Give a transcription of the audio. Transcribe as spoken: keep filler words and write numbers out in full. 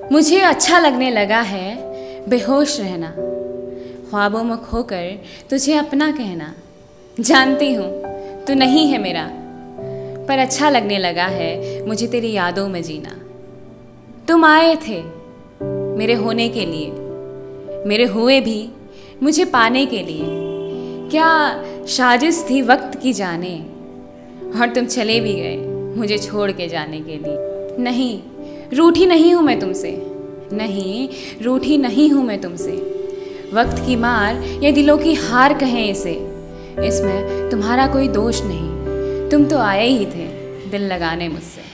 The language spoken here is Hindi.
मुझे अच्छा लगने लगा है बेहोश रहना, ख्वाबों में खोकर तुझे अपना कहना। जानती हूँ तू नहीं है मेरा, पर अच्छा लगने लगा है मुझे तेरी यादों में जीना। तुम आए थे मेरे होने के लिए, मेरे हुए भी मुझे पाने के लिए। क्या साजिश थी वक्त की जाने, और तुम चले भी गए मुझे छोड़ के जाने के लिए। नहीं, रूठी नहीं हूँ मैं तुमसे, नहीं रूठी नहीं हूँ मैं तुमसे। वक्त की मार या दिलों की हार कहें इसे, इसमें तुम्हारा कोई दोष नहीं। तुम तो आए ही थे दिल लगाने मुझसे।